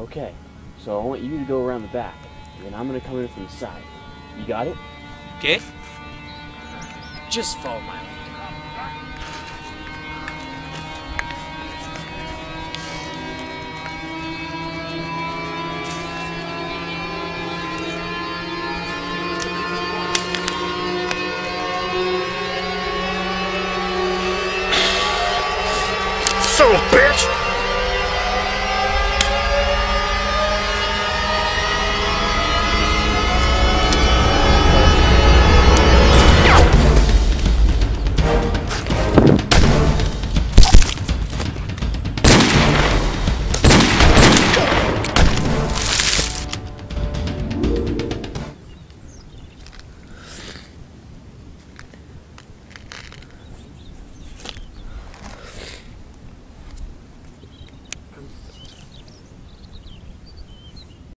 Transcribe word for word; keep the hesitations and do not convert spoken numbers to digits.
Okay, so I want you to go around the back, and then I'm gonna come in from the side. You got it? Okay. Just follow my lead. Son of a bitch!